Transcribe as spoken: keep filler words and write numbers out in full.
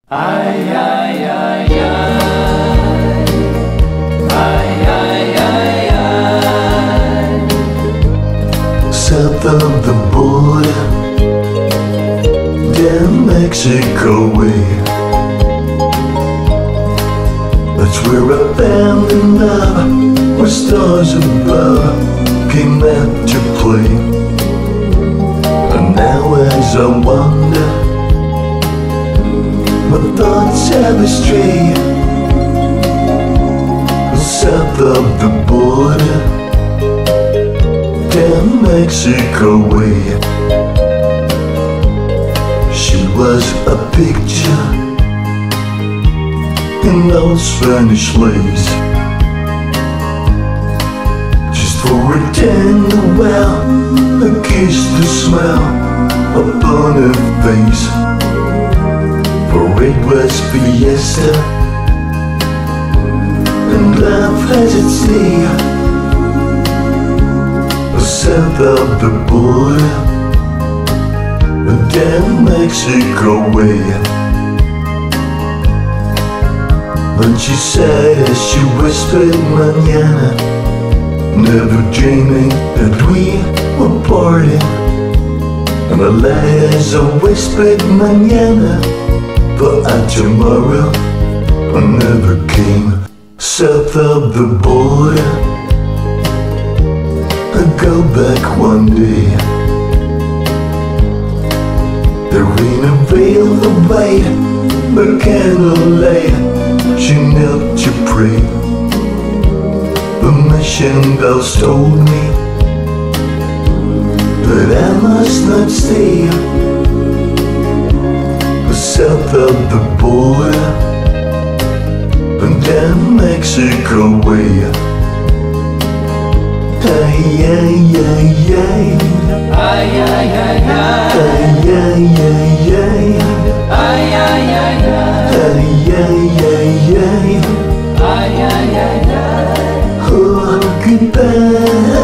Ay, ay, ay, ay. Ay, ay, ay, ay. South of the border, down Mexico way. That's where I found the love, where stars above came out to play. And now as I wander, my thoughts have strayed south of the border, down Mexico way. She was a picture in those Spanish lace, just for a tender well, a kiss to smell upon her face. For it was fiesta, and love has its day south of the border, down Mexico way. And she said as she whispered mañana, never dreaming that we were parting. And I lied as I whispered mañana, for our tomorrow never came. South of the border, I go back one day. There ain't a veil of white, but candlelight, she knelt to pray. The mission bells told me that I must not stay south of the border, down Mexico way. Ay, ay, ay, ay. Ay, ay, ay, ay. Ay, ay, ay, ay. Ay, ay, ay, ay. Ay, ay, ay, ay. Ay, ay, ay, ay. Oh, goodbye.